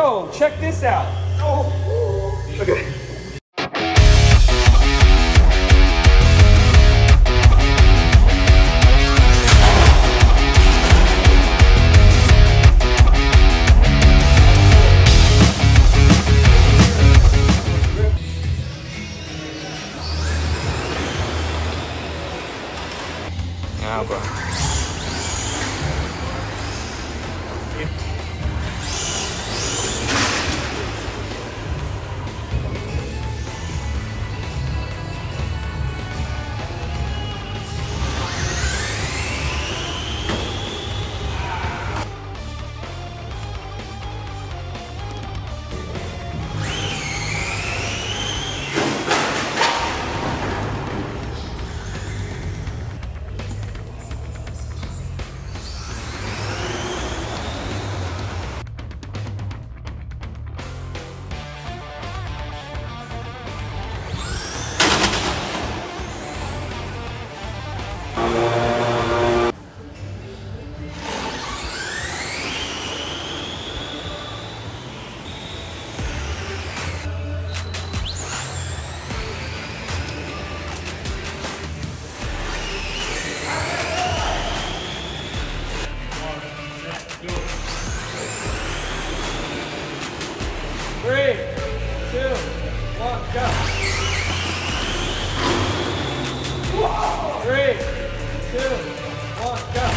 Oh, check this out. Oh, okay. Now, bro. Three, two, one, go. 3, 2, 1, go.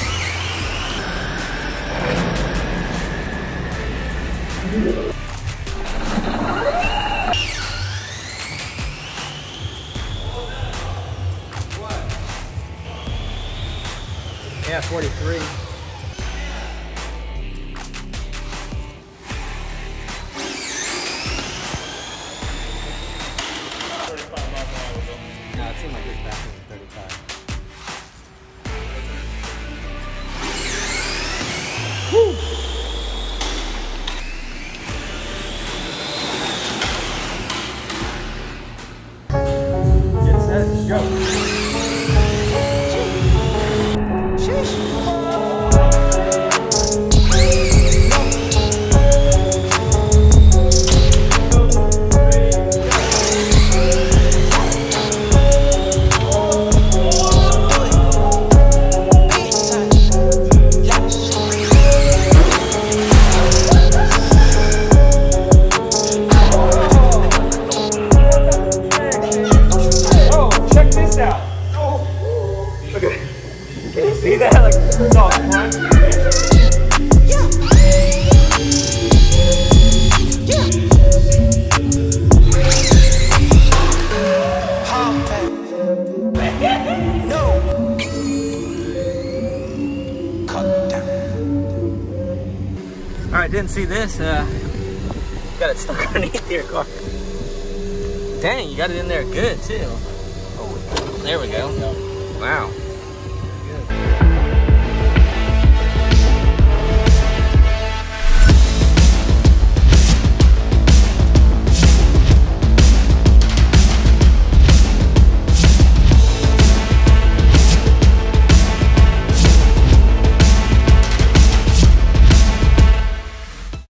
Yeah, 43. No, it seemed like it was back in 35. Woo! Get set, go. See that? Like, it's all fun. Yeah. Yeah. No. Cut down. Alright, didn't see this. Got it stuck underneath your car. Dang, you got it in there good too. Oh, there we go. Wow.